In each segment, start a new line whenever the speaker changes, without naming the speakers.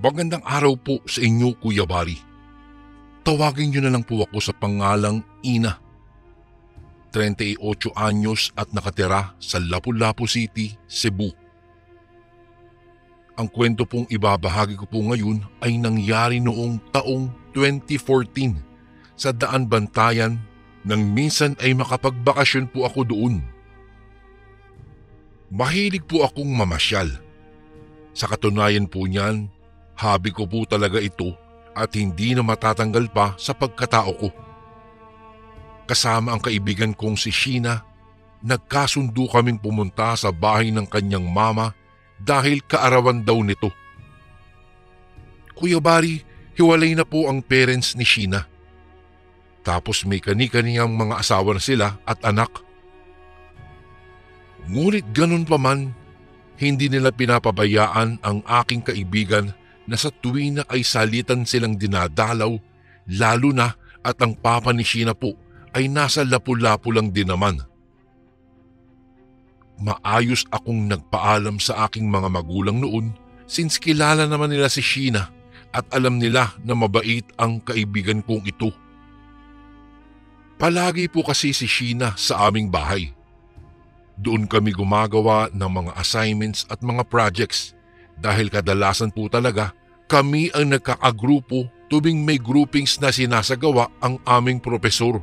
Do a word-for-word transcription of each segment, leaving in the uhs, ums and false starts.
Magandang araw po sa inyo, Kuya Bari. Tawagin niyo na lang po ako sa pangalang Ina. thirty-eight anyos at nakatira sa Lapu-Lapu City, Cebu. Ang kwento pong ibabahagi ko po ngayon ay nangyari noong taong twenty fourteen sa Daan Bantayan nang minsan ay makapagbakasyon po ako doon. Mahilig po akong mamasyal. Sa katunayan po niyan, hobby ko po talaga ito at hindi na matatanggal pa sa pagkatao ko. Kasama ang kaibigan kong si Sheena, nagkasundo kaming pumunta sa bahay ng kanyang mama dahil kaarawan daw nito. Kuya Bari, hiwalay na po ang parents ni Sheena. Tapos may kani-kaniyang mga asawa na sila at anak. Ngunit ganun pa man, hindi nila pinapabayaan ang aking kaibigan na sa tuwing na ay salitan silang dinadalaw, lalo na at ang papa ni Sheena po ay nasa Lapu-Lapu lang din naman. Maayos akong nagpaalam sa aking mga magulang noon since kilala naman nila si Sheena at alam nila na mabait ang kaibigan kong ito. Palagi po kasi si Sheena sa aming bahay. Doon kami gumagawa ng mga assignments at mga projects dahil kadalasan po talaga kami ang nagkakagrupo tuwing may groupings na sinasagawa ang aming propesor.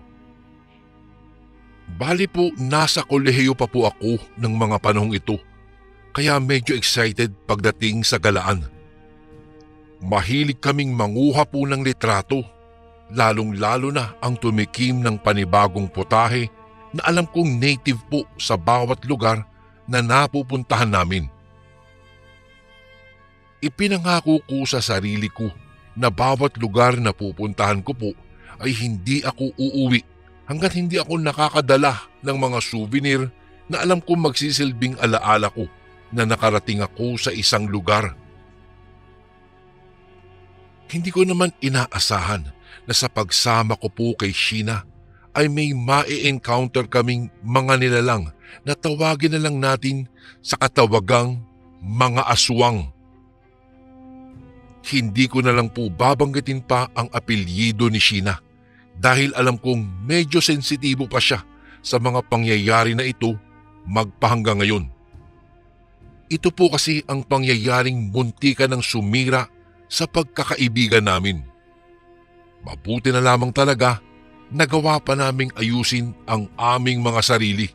Bali po nasa kolehiyo pa po ako ng mga panahong ito kaya medyo excited pagdating sa galaan. Mahilig kaming manguha po ng litrato, lalong-lalo na ang tumikim ng panibagong putahe na alam kong native po sa bawat lugar na napupuntahan namin. Ipinangako ko sa sarili ko na bawat lugar na pupuntahan ko po ay hindi ako uuwi hanggat hindi ako nakakadala ng mga souvenir na alam kong magsisilbing alaala ko na nakarating ako sa isang lugar. Hindi ko naman inaasahan na sa pagsama ko po kay Sheena ay may ma-encounter kaming mga nilalang na tawagin na lang natin sa katawagang mga aswang. Hindi ko na lang po babanggitin pa ang apelyido ni Sheena dahil alam kong medyo sensitibo pa siya sa mga pangyayari na ito magpahanggang ngayon. Ito po kasi ang pangyayaring muntika ng sumira sa pagkakaibigan namin. Mabuti na lamang talaga nagawa pa naming ayusin ang aming mga sarili.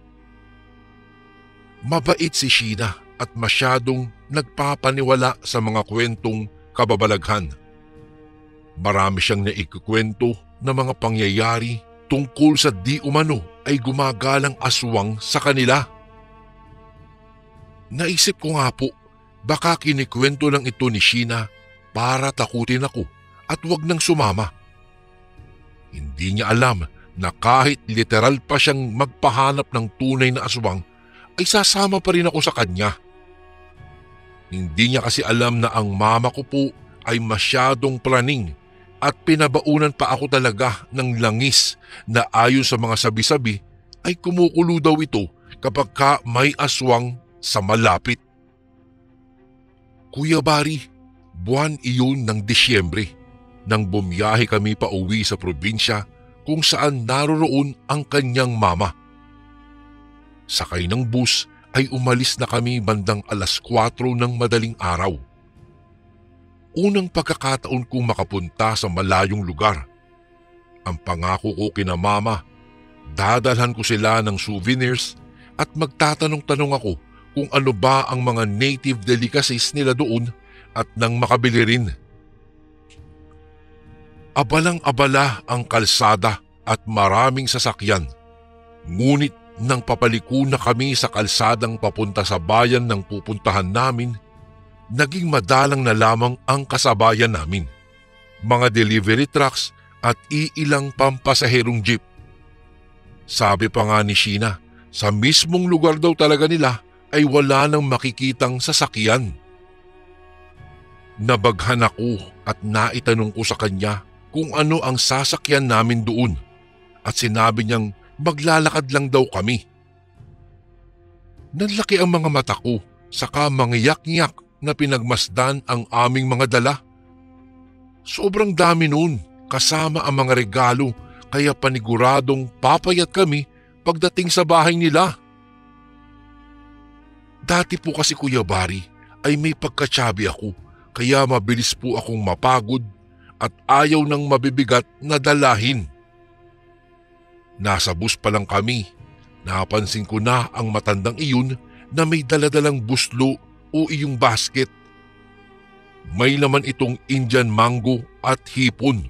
Mabait si Sheena at masyadong nagpapaniwala sa mga kwentong kababalaghan. Marami siyang naikukwento na mga pangyayari tungkol sa di umano ay gumagalang aswang sa kanila. Naisip ko nga po, baka kinikwento lang ito ni Sheena para takutin ako at wag nang sumama. Hindi niya alam na kahit literal pa siyang magpahanap ng tunay na aswang ay sasama pa rin ako sa kanya. Hindi niya kasi alam na ang mama ko po ay masyadong praning at pinabaunan pa ako talaga ng langis na ayon sa mga sabi-sabi ay kumukulo daw ito kapag ka may aswang sa malapit. Kuya Bari, buwan iyon ng Disyembre nang bumiyahe kami pa uwi sa probinsya kung saan naroroon ang kanyang mama. Sakay ng bus ay umalis na kami bandang alas kwatro ng madaling araw. Unang pagkakataon kong makapunta sa malayong lugar. Ang pangako ko kina mama, dadalhan ko sila ng souvenirs at magtatanong-tanong ako kung ano ba ang mga native delicacies nila doon at nang makabili rin. Abalang-abala ang kalsada at maraming sasakyan. Ngunit nang papaliko na kami sa kalsadang papunta sa bayan ng pupuntahan namin, naging madalang na lamang ang kasabayan namin. Mga delivery trucks at iilang pampasaherong jeep. Sabi pa nga ni Sheena, sa mismong lugar daw talaga nila ay wala nang makikitang sasakyan. Nabaghan ako at naitanong ko sa kanya kung ano ang sasakyan namin doon at sinabi niyang maglalakad lang daw kami. Nanlaki ang mga mata ko saka mangyak-ngyak na pinagmasdan ang aming mga dala. Sobrang dami nun, kasama ang mga regalo, kaya paniguradong papayat kami pagdating sa bahay nila. Dati po kasi Kuya Bari ay may pagkatsabi ako, kaya mabilis po akong mapagod at ayaw ng mabibigat na dalahin. Nasa bus pa lang kami, napansin ko na ang matandang iyon na may daladalang buslo o iyong basket. May laman itong Indian mango at hipon.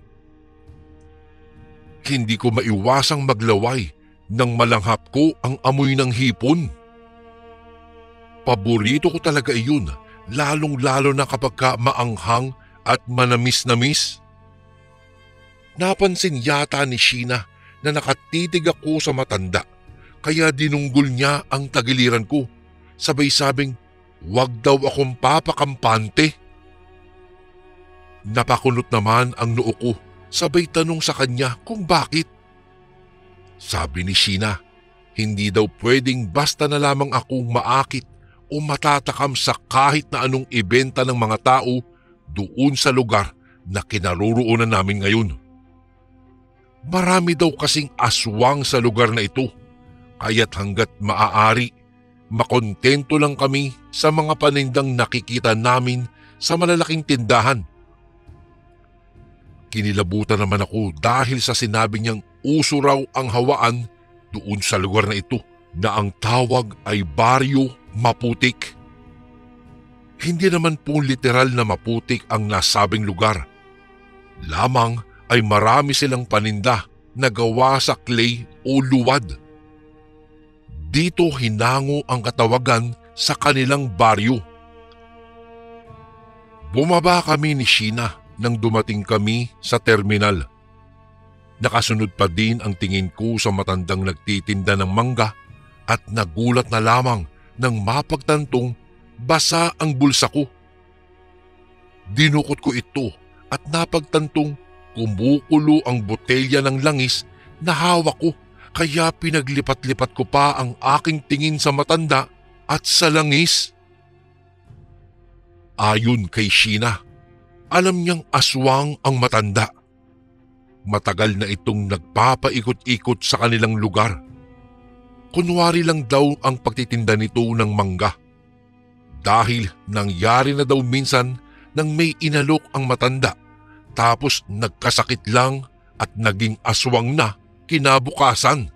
Hindi ko maiwasang maglaway nang malanghap ko ang amoy ng hipon. Paborito ko talaga iyon, lalong-lalo na kapag ka maanghang at manamis-namis. Napansin yata ni Sheena na nakatitig ako sa matanda, kaya dinunggol niya ang tagiliran ko. Sabay sabing, "Wag daw akong papakampante." Napakunot naman ang noo ko, sabay tanong sa kanya kung bakit. Sabi ni Sheena, hindi daw pwedeng basta na lamang akong maakit o matatakam sa kahit na anong ibenta ng mga tao doon sa lugar na kinaroroonan namin ngayon. Marami daw kasing aswang sa lugar na ito, kaya't hanggat maaari, makontento lang kami sa mga panindang nakikita namin sa malalaking tindahan. Kinilabutan naman ako dahil sa sinabi niyang uso raw ang hawaan doon sa lugar na ito na ang tawag ay Baryo Maputik. Hindi naman po literal na maputik ang nasabing lugar. Lamang ay marami silang paninda na gawa sa clay o luwad. Dito hinango ang katawagan sa kanilang baryo. Bumaba kami ni Sheena nang dumating kami sa terminal. Nakasunod pa din ang tingin ko sa matandang nagtitinda ng mangga at nagulat na lamang nang mapagtantong basa ang bulsa ko. Dinukot ko ito at napagtantong kumukulo ang botelya ng langis na hawak ko, kaya pinaglipat-lipat ko pa ang aking tingin sa matanda at sa langis. Ayon kay Sheena, alam niyang aswang ang matanda. Matagal na itong nagpapaikot-ikot sa kanilang lugar. Kunwari lang daw ang pagtitinda nito ng mangga. Dahil nangyari na daw minsan nang may inalok ang matanda, tapos nagkasakit lang at naging aswang na kinabukasan.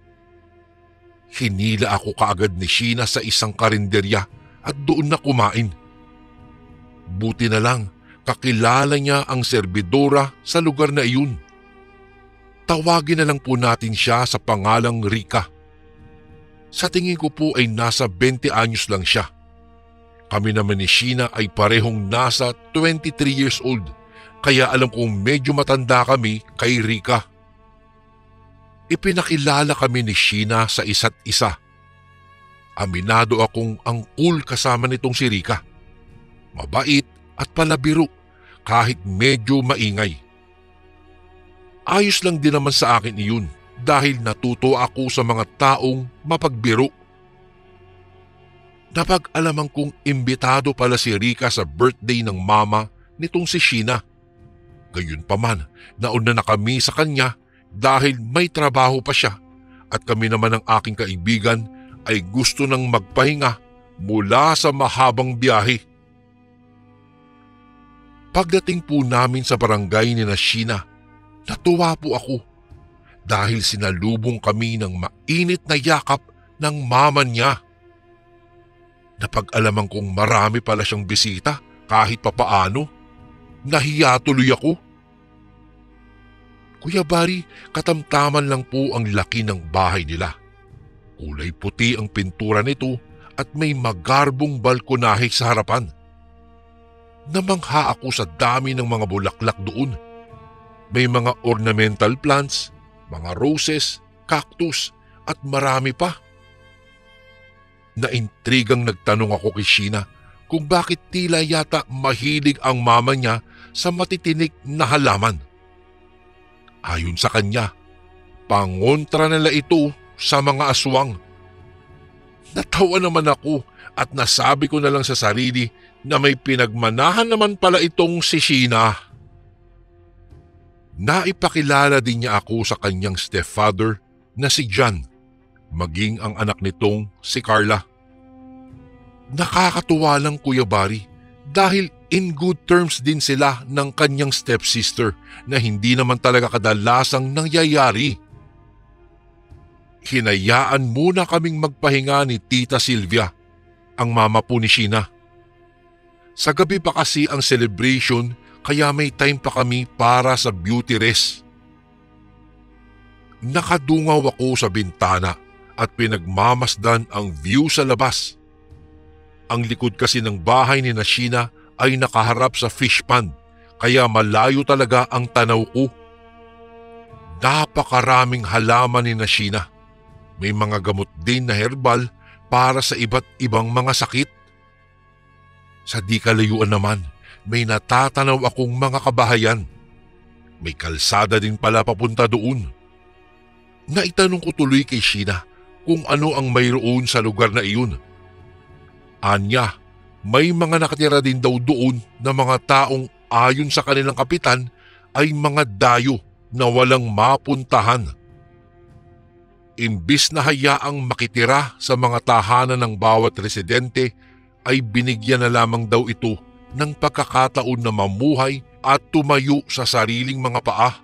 Hinila ako kaagad ni Sheena sa isang karinderya at doon na kumain. Buti na lang, kakilala niya ang serbidora sa lugar na iyon. Tawagin na lang po natin siya sa pangalang Rika. Sa tingin ko po ay nasa twenty anyos lang siya. Kami naman ni Sheena ay parehong nasa twenty-three years old, kaya alam kong medyo matanda kami kay Rika. Ipinakilala kami ni Sheena sa isa't isa. Aminado akong ang cool kasama nitong si Rika. Mabait at palabiro kahit medyo maingay. Ayos lang din naman sa akin iyon dahil natuto ako sa mga taong mapagbiro. Napag-alaman kong imbitado pala si Rika sa birthday ng mama nitong si Sheena. Gayunpaman, nauna na kami sa kanya dahil may trabaho pa siya at kami naman ng aking kaibigan ay gusto nang magpahinga mula sa mahabang biyahe. Pagdating po namin sa barangay ni na Sheena, natuwa po ako dahil sinalubong kami ng mainit na yakap ng mama niya. Napag-alaman kong marami pala siyang bisita kahit papaano. Nahiya tuloy ako. Kuya Bari, katamtaman lang po ang laki ng bahay nila. Kulay puti ang pintura nito at may magarbong balkonahe sa harapan. Namangha ako sa dami ng mga bulaklak doon. May mga ornamental plants, mga roses, cactus at marami pa. Naintrigang nagtanong ako kay Sheena kung bakit tila yata mahilig ang mama niya sa matitinik na halaman. Ayon sa kanya, pangontra nila ito sa mga aswang. Natawa naman ako at nasabi ko na lang sa sarili na may pinagmanahan naman pala itong si Sheena. Naipakilala din niya ako sa kanyang stepfather na si John, maging ang anak nitong si Carla. Nakakatuwa lang, Kuya Barry, dahil in good terms din sila ng kanyang stepsister na hindi naman talaga kadalasang nangyayari. Hinayaan muna kaming magpahinga ni Tita Sylvia, ang mama po ni Sheena. Sa gabi pa kasi ang celebration, kaya may time pa kami para sa beauty rest. Nakadungaw ako sa bintana at pinagmamasdan ang view sa labas. Ang likod kasi ng bahay ni Sheena ay nakaharap sa fish pond, kaya malayo talaga ang tanaw ko. Napakaraming halaman ni Sheena. May mga gamot din na herbal para sa iba't ibang mga sakit. Sa di kalayuan naman, may natatanaw akong mga kabahayan. May kalsada din pala papunta doon. Naitanong ko tuloy kay Sheena kung ano ang mayroon sa lugar na iyon. Anya, may mga nakatira din daw doon na mga taong ayon sa kanilang kapitan ay mga dayo na walang mapuntahan. Imbis na hayaang makitira sa mga tahanan ng bawat residente, ay binigyan na lamang daw ito ng pagkakataon na mamuhay at tumayo sa sariling mga paa.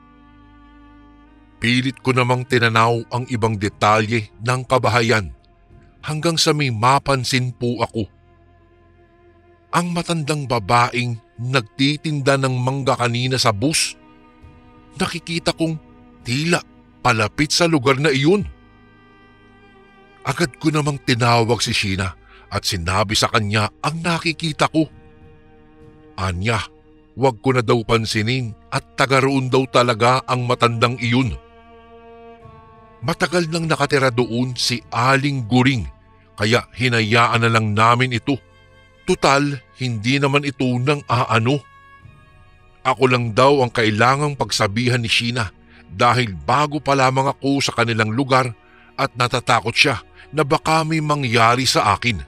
Pilit ko namang tinanaw ang ibang detalye ng kabahayan hanggang sa may mapansin po ako. Ang matandang babaeng nagtitinda ng mangga kanina sa bus. Nakikita kong tila palapit sa lugar na iyon. Agad ko namang tinawag si Sheena at sinabi sa kanya ang nakikita ko. Anya, wag ko na daw pansinin at taga roon daw talaga ang matandang iyon. Matagal nang nakatira doon si Aling Guring, kaya hinayaan na lang namin ito. Tutal, hindi naman ito nang aano. Ako lang daw ang kailangang pagsabihan ni Sheena dahil bago pa lamang ako sa kanilang lugar at natatakot siya na baka may mangyari sa akin.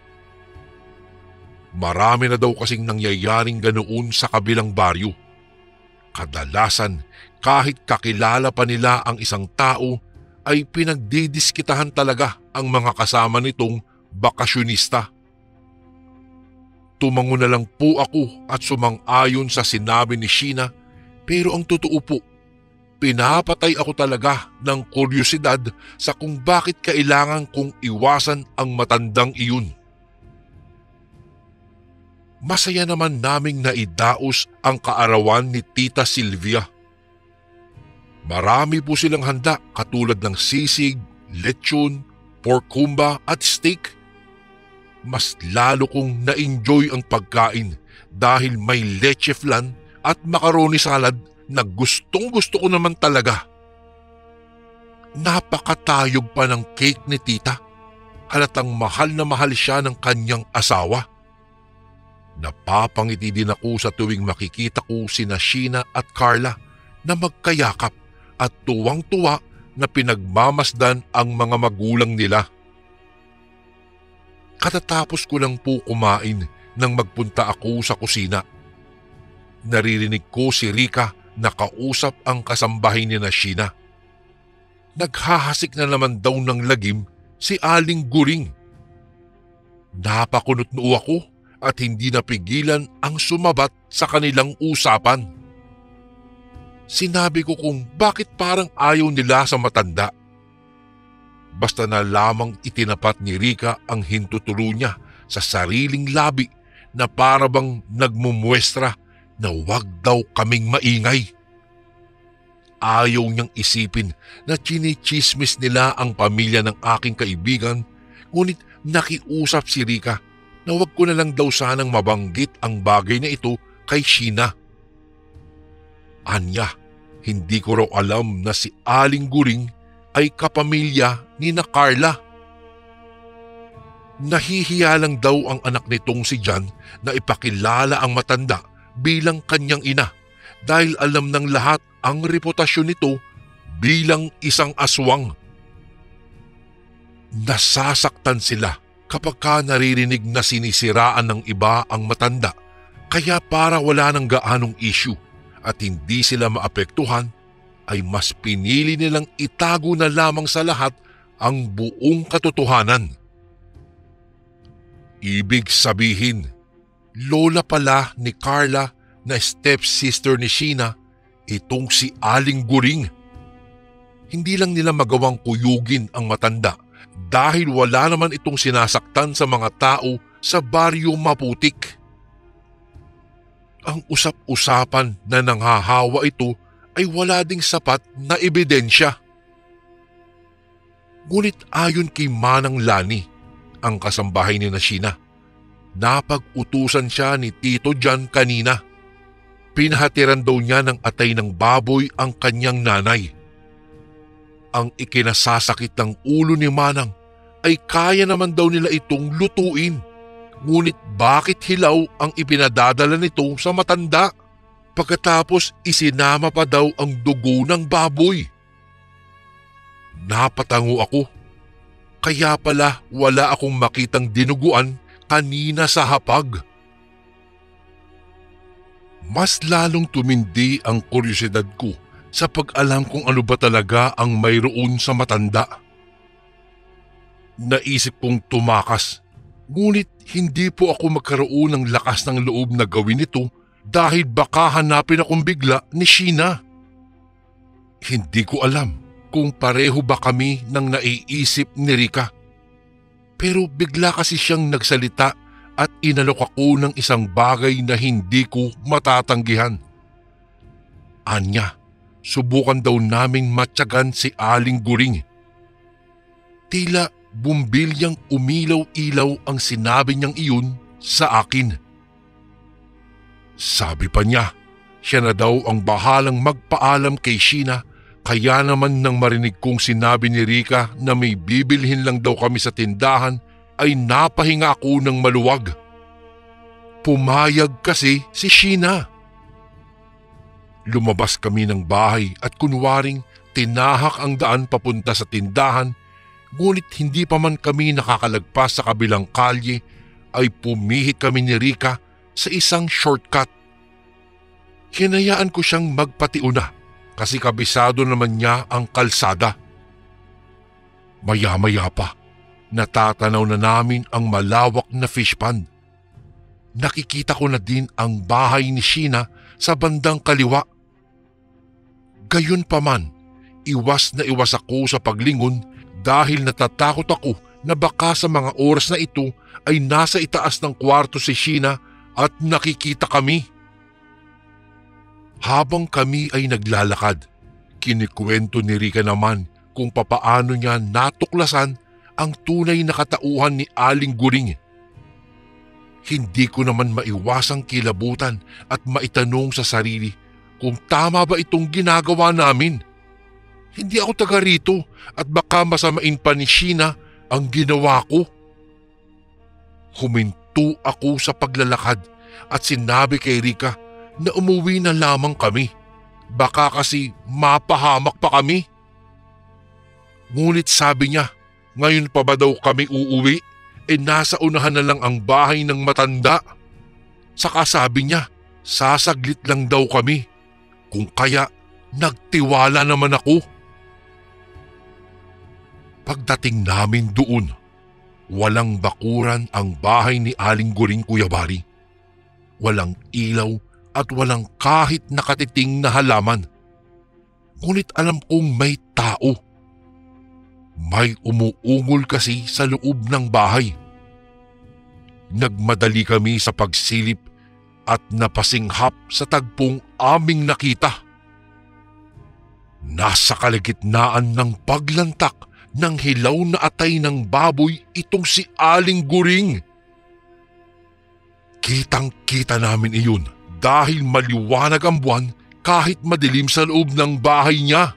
Marami na daw kasing nangyayaring ganoon sa kabilang baryo. Kadalasan, kahit kakilala pa nila ang isang tao, ay pinagdidiskitahan talaga ang mga kasama nitong bakasyonista. Tumango na lang po ako at sumang-ayon sa sinabi ni Sheena, pero ang totoo po, pinapatay ako talaga ng kuryosidad sa kung bakit kailangan kong iwasan ang matandang iyon. Masaya naman naming naidaos ang kaarawan ni Tita Sylvia. Marami po silang handa katulad ng sisig, lechon, pork kumba at steak. Mas lalo kong na-enjoy ang pagkain dahil may leche flan at macaroni salad na gustong gusto ko naman talaga. Napakatayog pa ng cake ni Tita. Halatang mahal na mahal siya ng kanyang asawa. Napapangiti din ako sa tuwing makikita ko sina Sheena at Carla na magkayakap at tuwang-tuwa na pinagmamasdan ang mga magulang nila. Katatapos ko lang po kumain nang magpunta ako sa kusina. Naririnig ko si Rika na kausap ang kasambahay ni Sheena. Naghahasik na naman daw ng lagim si Aling Guring. Napakunot noo ako at hindi napigilan ang sumabat sa kanilang usapan. Sinabi ko kung bakit parang ayaw nila sa matanda. Basta na lamang itinapat ni Rika ang hintuturo niya sa sariling labi na parabang nagmumuestra na wag daw kaming maingay. Ayaw niyang isipin na chinichismis nila ang pamilya ng aking kaibigan, ngunit nakiusap si Rika na wag ko na lang daw sanang mabanggit ang bagay na ito kay Sheena. Anya, hindi ko raw alam na si Aling Guring ay kapamilya ni na Carla. Nahihiya lang daw ang anak nitong si John na ipakilala ang matanda bilang kanyang ina dahil alam ng lahat ang reputasyon nito bilang isang aswang. Nasasaktan sila kapag ka naririnig na sinisiraan ng iba ang matanda, kaya para wala ng gaanong issue at hindi sila maapektuhan, ay mas pinili nilang itago na lamang sa lahat ang buong katotohanan. Ibig sabihin, lola pala ni Carla na stepsister ni Sheena itong si Aling Guring. Hindi lang nila magawang kuyugin ang matanda dahil wala naman itong sinasaktan sa mga tao sa baryo Maputik. Ang usap-usapan na nanghahawa ito ay wala ding sapat na ebidensya. Ngunit ayon kay Manang Lani, ang kasambahay ni Sheena, napag-utusan siya ni Tito Jan kanina. Pinahatiran daw niya ng atay ng baboy ang kanyang nanay. Ang ikinasasakit ng ulo ni Manang ay kaya naman daw nila itong lutuin. Ngunit bakit hilaw ang ipinadadala nito sa matanda? Pagkatapos isinama pa daw ang dugo ng baboy. Napatango ako. Kaya pala wala akong makitang dinuguan kanina sa hapag. Mas lalong tumindi ang kuryosidad ko sa pag-alam kung ano ba talaga ang mayroon sa matanda. Naisip kong tumakas, ngunit hindi po ako magkaroon ng lakas ng loob na gawin ito dahil baka hanapin akong bigla ni Sheena. Hindi ko alam kung pareho ba kami ng naiisip ni Rica. Pero bigla kasi siyang nagsalita at inalok ako ng isang bagay na hindi ko matatanggihan. Anya, subukan daw naming matyagan si Aling Guring. Tila bumbilyang umilaw-ilaw ang sinabi niyang iyon sa akin. Sabi pa niya, siya na daw ang bahalang magpaalam kay Sheena, kaya naman nang marinig kong sinabi ni Rica na may bibilhin lang daw kami sa tindahan ay napahinga ako ng maluwag. Pumayag kasi si Sheena. Lumabas kami ng bahay at kunwaring tinahak ang daan papunta sa tindahan, ngunit hindi pa man kami nakakalagpas sa kabilang kalye ay pumihit kami ni Rica sa isang shortcut. Hinayaan ko siyang magpatiuna kasi kabisado naman niya ang kalsada. Maya-maya pa, natatanaw na namin ang malawak na fish pond. Nakikita ko na din ang bahay ni Sheena sa bandang kaliwa. Gayunpaman, iwas na iwas ako sa paglingon dahil natatakot ako na baka sa mga oras na ito ay nasa itaas ng kwarto si Sheena at nakikita kami. Habang kami ay naglalakad, kinikwento ni Rica naman kung papaano niya natuklasan ang tunay na katauhan ni Aling Guring. Hindi ko naman maiwasang kilabutan at maitanong sa sarili kung tama ba itong ginagawa namin. Hindi ako taga rito at baka masamain pa ni Sheena ang ginawa ko. Huminto ako sa paglalakad at sinabi kay Rica na umuwi na lamang kami. Baka kasi mapahamak pa kami. Ngunit sabi niya, ngayon pa ba daw kami uuwi? E nasa unahan na lang ang bahay ng matanda. Saka sabi niya, sasaglit lang daw kami. Kung kaya, nagtiwala naman ako. Pagdating namin doon, walang bakuran ang bahay ni Aling Guring, Kuya Bari. Walang ilaw at walang kahit nakatiting na halaman. Ngunit alam kong may tao. May umuungol kasi sa loob ng bahay. Nagmadali kami sa pagsilip at napasinghap sa tagpong aming nakita. Nasa kalagitnaan ng paglantak ng hilaw na atay ng baboy itong si Aling Guring. Kitang-kita namin iyon dahil maliwanag ang buwan kahit madilim sa loob ng bahay niya.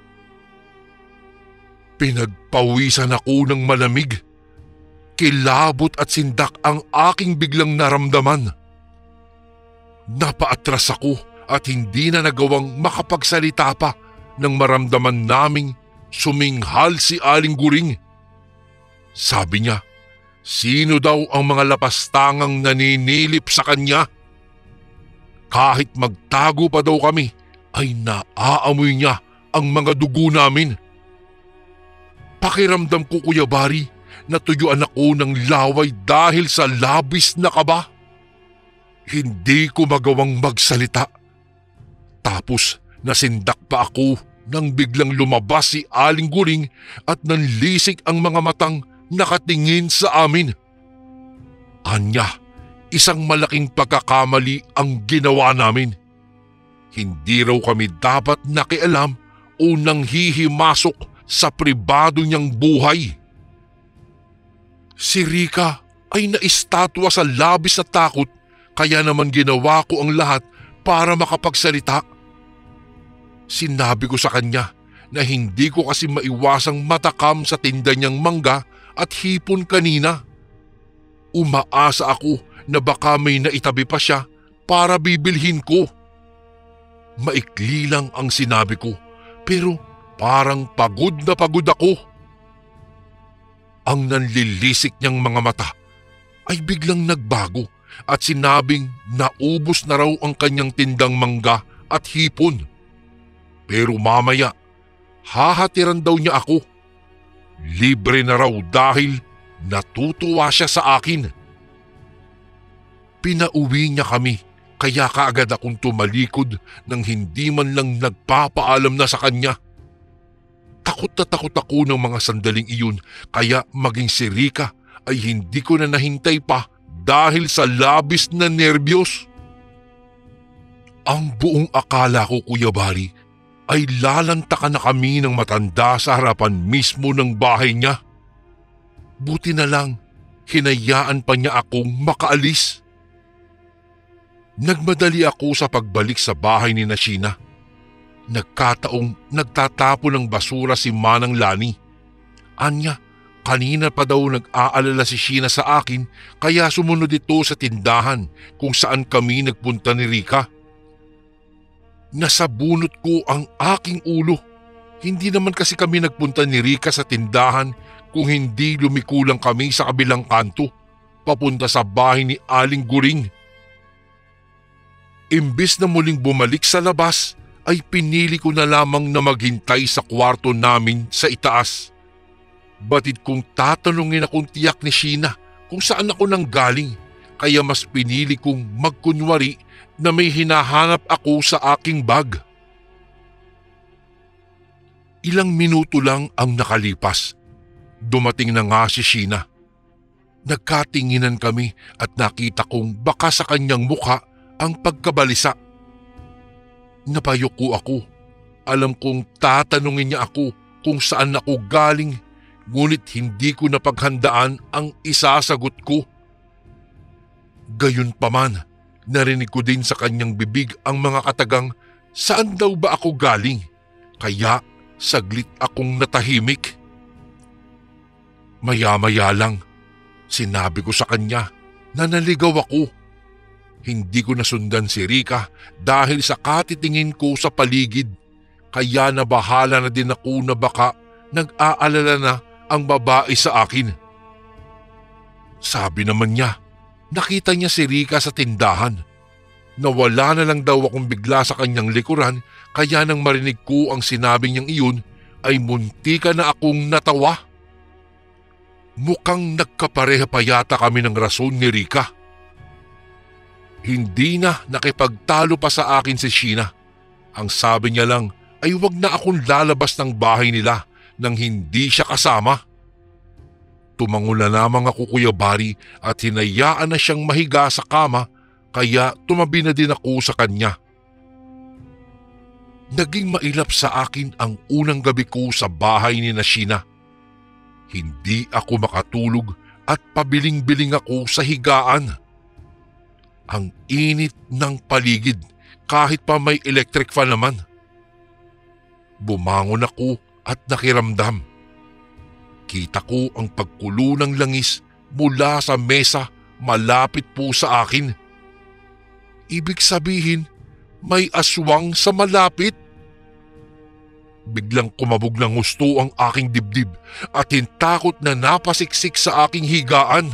Pinagpawisan ako ng malamig. Kilabot at sindak ang aking biglang naramdaman. Napaatras ako at hindi na nagawang makapagsalita pa nang maramdaman naming suminghal si Aling Guring. Sabi niya, Sino daw ang mga lapastangang naninilip sa kanya? Kahit magtago pa daw kami, ay naaamoy niya ang mga dugo namin. Pakiramdam ko, Kuya Bari, natuyuan ako ng laway dahil sa labis na kaba. Hindi ko magawang magsalita. Tapos nasindak pa ako nang biglang lumabas si Aling Guring at nanlisik ang mga matang nakatingin sa amin. Anya, isang malaking pagkakamali ang ginawa namin. Hindi raw kami dapat nakialam o nanghihimasok sa pribado niyang buhay. Si Rika ay naistatwa sa labis na takot, kaya naman ginawa ko ang lahat para makapagsalita. Sinabi ko sa kanya na hindi ko kasi maiwasang matakam sa tinda niyang mangga at hipon kanina. Umaasa ako na baka may naitabi pa siya para bibilhin ko. Maikli lang ang sinabi ko, pero parang pagod na pagod ako. Ang nanlilisik niyang mga mata ay biglang nagbago at sinabing naubos na raw ang kanyang tindang mangga at hipon. Pero mamaya, hahatiran daw niya ako. Libre na raw dahil natutuwa siya sa akin. Pinauwi niya kami, kaya kaagad akong tumalikod nang hindi man lang nagpapaalam na sa kanya. Takot na takot ako ng mga sandaling iyon, kaya maging si Rika ay hindi ko na nahintay pa dahil sa labis na nerbiyos. Ang buong akala ko, Kuya Bari, ay lalantakan na kami ng matanda sa harapan mismo ng bahay niya. Buti na lang, hinayaan pa niya akong makaalis. Nagmadali ako sa pagbalik sa bahay ni Sheena. Nagkataong nagtatapon ng basura si Manang Lani. Anya, kanina pa daw nag-aalala si Sheena sa akin, kaya sumunod ito sa tindahan kung saan kami nagpunta ni Rika. Nasabunot ko ang aking ulo. Hindi naman kasi kami nagpunta ni Rika sa tindahan kung hindi lumikulang kami sa kabilang kanto, papunta sa bahay ni Aling Guring. Imbis na muling bumalik sa labas, ay pinili ko na lamang na maghintay sa kwarto namin sa itaas. Batid kong tatanungin akong tiyak ni Sheena kung saan ako nanggaling, kaya mas pinili kong magkunwari na may hinahanap ako sa aking bag. Ilang minuto lang ang nakalipas. Dumating na nga si Sheena. Nagkatinginan kami at nakita kong baka sa kanyang mukha ang pagkabalisa. Napayuko ako. Alam kong tatanungin niya ako kung saan ako galing, ngunit hindi ko napaghandaan ang isasagot ko. Gayunpaman, narinig ko din sa kanyang bibig ang mga katagang, saan daw ba ako galing? Kaya saglit akong natahimik. Maya-maya lang, sinabi ko sa kanya na naligaw ako. Hindi ko nasundan si Rika dahil sa katitingin ko sa paligid, kaya nabahala na din ako na baka nag-aalala na ang babae sa akin. Sabi naman niya, nakita niya si Rika sa tindahan. Nawala na lang daw akong bigla sa kanyang likuran, kaya nang marinig ko ang sinabi niyang iyon ay muntika na akong natawa. Mukhang nagkapareha pa yata kami ng rason ni Rika. Hindi na nakipagtalo pa sa akin si Sheena. Ang sabi niya lang ay wag na akong lalabas ng bahay nila nang hindi siya kasama. Tumango na lamang ako, Kuya Bari, at hinayaan na siyang mahiga sa kama, kaya tumabi na din ako sa kanya. Naging mailap sa akin ang unang gabi ko sa bahay ni Sheena. Hindi ako makatulog at pabiling-biling ako sa higaan. Ang init ng paligid kahit pa may electric fan naman. Bumangon ako at nakiramdam. Kita ko ang pagkulo ng langis mula sa mesa malapit po sa akin. Ibig sabihin, may aswang sa malapit. Biglang kumabog ng husto ang aking dibdib at hintakot na napasiksik sa aking higaan.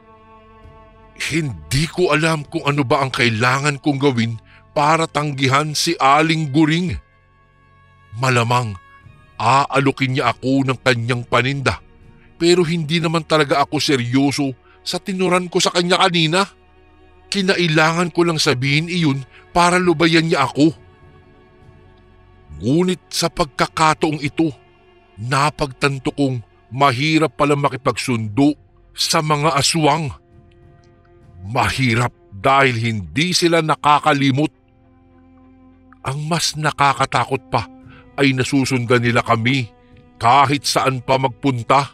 Hindi ko alam kung ano ba ang kailangan kong gawin para tanggihan si Aling Guring. Malamang aalukin niya ako ng kanyang paninda, pero hindi naman talaga ako seryoso sa tinuran ko sa kanya kanina. Kinailangan ko lang sabihin iyon para lubayan niya ako. Ngunit sa pagkakataong ito, napagtanto kong mahirap pala makipagsundo sa mga aswang. Mahirap dahil hindi sila nakakalimot. Ang mas nakakatakot pa ay nasusundan nila kami kahit saan pa magpunta.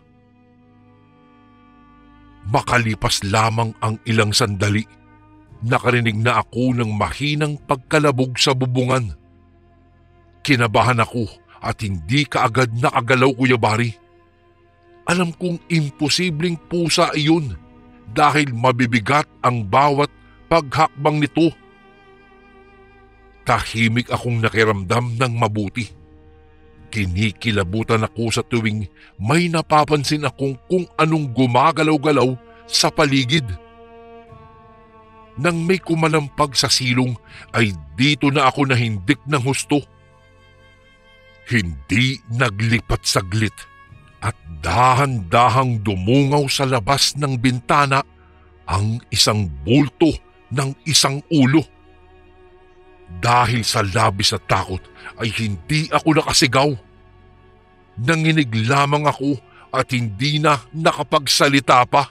Makalipas lamang ang ilang sandali, nakarinig na ako ng mahinang pagkalabog sa bubungan. Kinabahan ako at hindi kaagad nakagalaw, Kuya Bari. Alam kong imposibleng pusa iyon dahil mabibigat ang bawat paghakbang nito. Tahimik akong nakiramdam ng mabuti. Kinikilabutan ako sa tuwing may napapansin akong kung anong gumagalaw-galaw sa paligid. Nang may kumalampag sa silong ay dito na ako nahindik ng husto. Hindi naglipat saglit at dahan-dahang dumungaw sa labas ng bintana ang isang bulto ng isang ulo. Dahil sa labis na takot ay hindi ako nakasigaw. Nanginig lamang ako at hindi na nakapagsalita pa.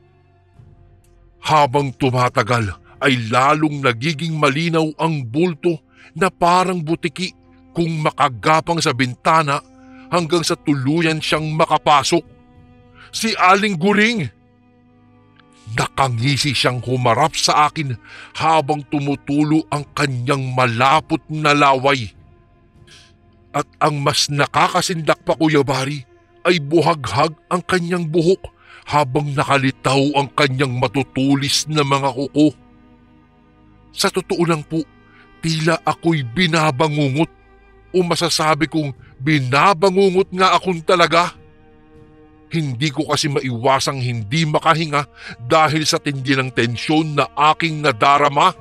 Habang tumatagal ay lalong nagiging malinaw ang bulto na parang butiki kung makagapang sa bintana hanggang sa tuluyan siyang makapasok. Si Aling Guring! Nakangisi siyang humarap sa akin habang tumutulo ang kanyang malapot na laway. At ang mas nakakasindak pa, Kuya Bari, ay buhaghag ang kanyang buhok habang nakalitaw ang kanyang matutulis na mga kuko. Sa totoo lang po, tila ako'y binabangungot o masasabi kong binabangungot nga akong talaga. Hindi ko kasi maiwasang hindi makahinga dahil sa tindi ng tensyon na aking nadarama.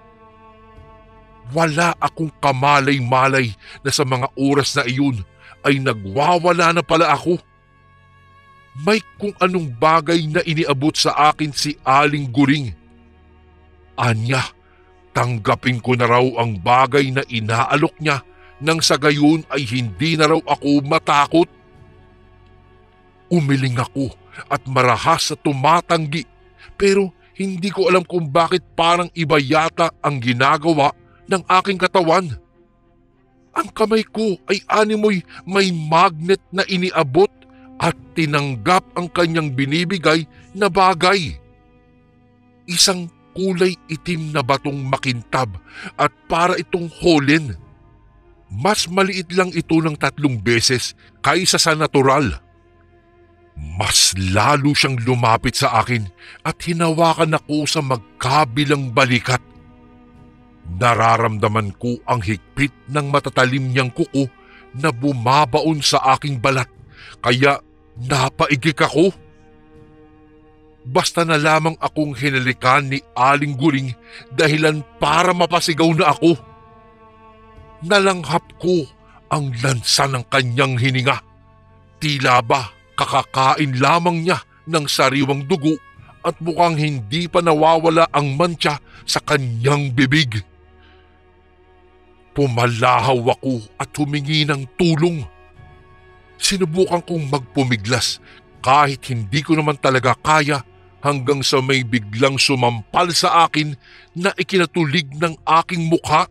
Wala akong kamalay-malay na sa mga oras na iyon ay nagwawala na pala ako. May kung anong bagay na iniabot sa akin si Aling Guring. Anya, tanggapin ko na raw ang bagay na inaalok niya nang sa gayon ay hindi na raw ako matakot. Umiling ako at marahas sa tumatanggi pero hindi ko alam kung bakit parang iba yata ang ginagawa ng aking katawan. Ang kamay ko ay animoy may magnet na iniabot at tinanggap ang kanyang binibigay na bagay. Isang kulay itim na batong makintab at para itong holen. Mas maliit lang ito ng tatlong beses kaysa sa natural. Mas lalo siyang lumapit sa akin at hinawakan ako sa magkabilang balikat. Nararamdaman ko ang higpit ng matatalim niyang kuko na bumabaon sa aking balat kaya napaigik ako. Basta na lamang akong hinalikan ni Aling Guring dahilan para mapasigaw na ako. Nalanghap ko ang lansa ng kanyang hininga. Tila ba kakakain lamang niya ng sariwang dugo at mukhang hindi pa nawawala ang mantsa sa kanyang bibig. Pumalahaw ako at humingi ng tulong. Sinubukan kong magpumiglas kahit hindi ko naman talaga kaya hanggang sa may biglang sumampal sa akin na ikinatulig ng aking mukha.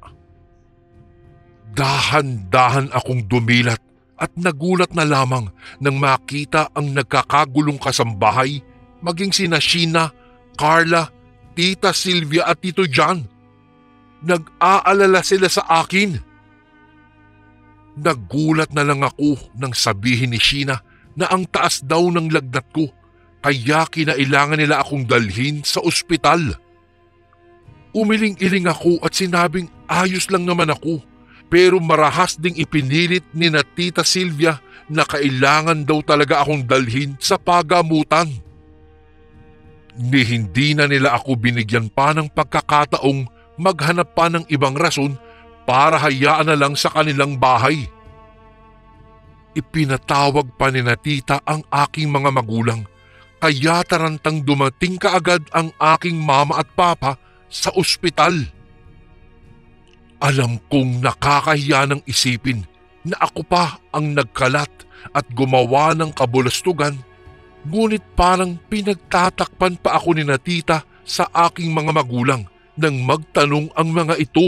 Dahan-dahan akong dumilat at nagulat na lamang nang makita ang nagkakagulong kasambahay maging sina Sheena, Carla, Tita Sylvia at Tito John. Nag-aalala sila sa akin. Nagulat na lang ako nang sabihin ni Sheena na ang taas daw ng lagnat ko kaya kinailangan nila akong dalhin sa ospital. Umiling-iling ako at sinabing ayos lang naman ako Pero marahas ding ipinilit ni na Tita Silvia na kailangan daw talaga akong dalhin sa pagamutan. Ni hindi na nila ako binigyan pa ng pagkakataong maghanap pa ng ibang rason para hayaan na lang sa kanilang bahay. Ipinatawag pa ni na tita ang aking mga magulang, kaya tarantang dumating kaagad ang aking mama at papa sa ospital. Alam kong nakakahiya ng isipin na ako pa ang nagkalat at gumawa ng kabulastugan, ngunit parang pinagtatakpan pa ako ni na tita sa aking mga magulang nang magtanong ang mga ito.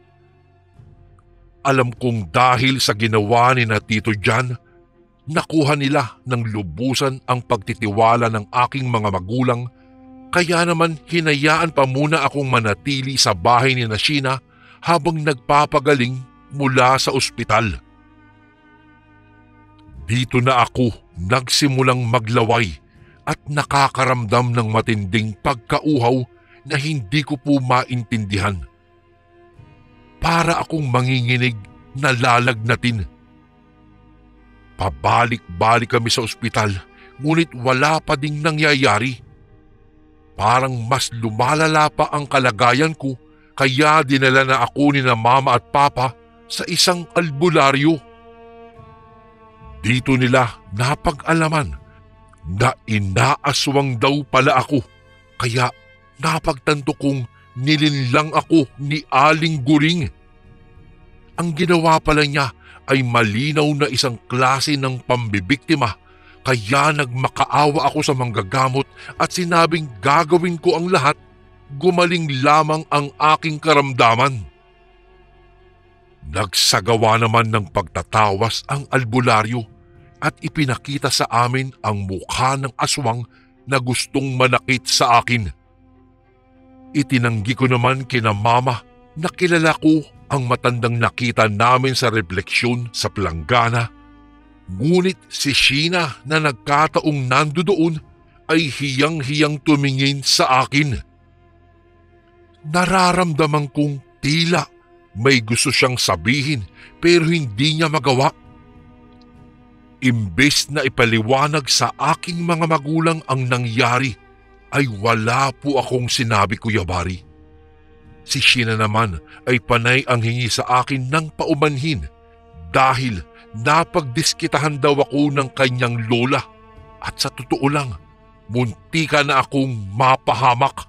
Alam kong dahil sa ginawa ni na Tito Jan, nakuha nila ng lubusan ang pagtitiwala ng aking mga magulang, kaya naman hinayaan pa muna akong manatili sa bahay ni na Sheena habang nagpapagaling mula sa ospital. Dito na ako nagsimulang maglaway at nakakaramdam ng matinding pagkauhaw na hindi ko po maintindihan. Para akong manginginig na lalagnatin. Pabalik-balik kami sa ospital, ngunit wala pa ding nangyayari. Parang mas lumalala pa ang kalagayan ko, kaya dinala na ako ni na mama at papa sa isang albularyo. Dito nila napag-alaman na inaaswang daw pala ako, kaya napagtanto kong nilinlang ako ni Aling Guring. Ang ginawa pala niya ay malinaw na isang klase ng pambibiktima, kaya nagmakaawa ako sa manggagamot at sinabing gagawin ko ang lahat, gumaling lamang ang aking karamdaman. Nagsagawa naman ng pagtatawas ang albularyo at ipinakita sa amin ang mukha ng aswang na gustong manakit sa akin. Itinanggi ko naman kina mama na kilala ko ang matandang nakita namin sa refleksyon sa planggana, ngunit si Sheena na nagkataong nandoon ay hiyang-hiyang tumingin sa akin. Nararamdaman kong tila may gusto siyang sabihin pero hindi niya magawa. Imbes na ipaliwanag sa aking mga magulang ang nangyari, ay wala po akong sinabi, Kuya Bari. Si Sheena naman ay panay ang hingi sa akin ng paumanhin dahil napagdiskitahan daw ako ng kanyang lola at sa totoo lang, muntika na akong mapahamak.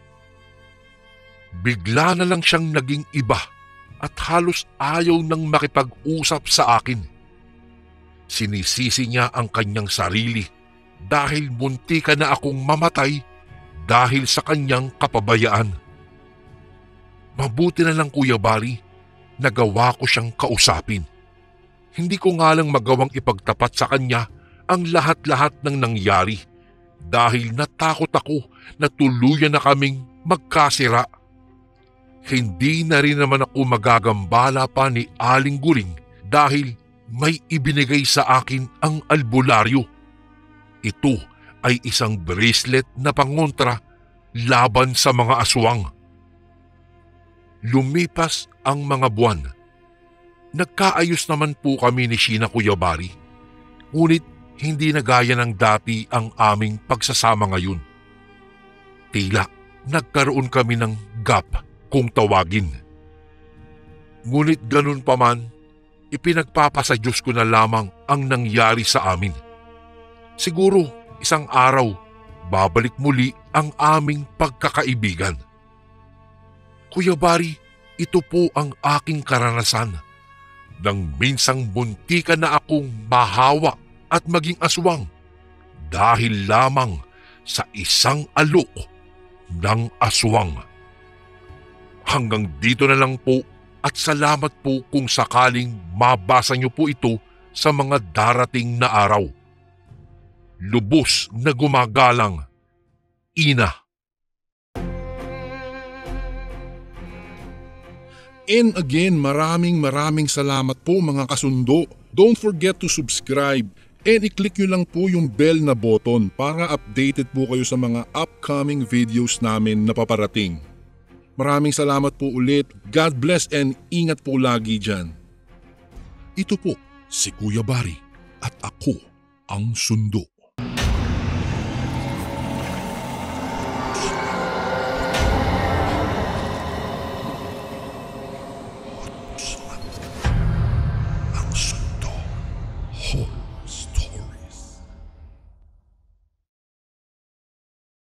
Bigla na lang siyang naging iba at halos ayaw nang makipag-usap sa akin. Sinisisi niya ang kanyang sarili dahil muntika na akong mamatay dahil sa kanyang kapabayaan. Mabuti na lang, Kuya Bari, nagawa ko siyang kausapin. Hindi ko nga lang magawang ipagtapat sa kanya ang lahat-lahat ng nangyari dahil natakot ako na tuluyan na kaming magkasira. Hindi na rin naman ako magagambala pa ni Aling Guring dahil may ibinigay sa akin ang albularyo. Ito ay isang bracelet na pangontra laban sa mga aswang. Lumipas ang mga buwan. Nagkaayos naman po kami ni Sheena, Kuya Bari. Ngunit hindi na gaya ng dati ang aming pagsasama ngayon. Tila nagkaroon kami ng gap kung tawagin. Ngunit ganun pa man, ipinagpapasa Diyos ko na lamang ang nangyari sa amin. Siguro isang araw, babalik muli ang aming pagkakaibigan. Kuya Bari, ito po ang aking karanasan. Nang minsang muntikan na akong mahawa at maging aswang dahil lamang sa isang alok ng aswang. Hanggang dito na lang po at salamat po kung sakaling mabasa niyo po ito sa mga darating na araw. Lubos na gumagalang, Ina.
And again, maraming maraming salamat po mga kasundo. Don't forget to subscribe and i-click nyo lang po yung bell na button para updated po kayo sa mga upcoming videos namin na paparating. Maraming salamat po ulit. God bless and ingat po lagi dyan. Ito po si Kuya Bari at ako ang sundo.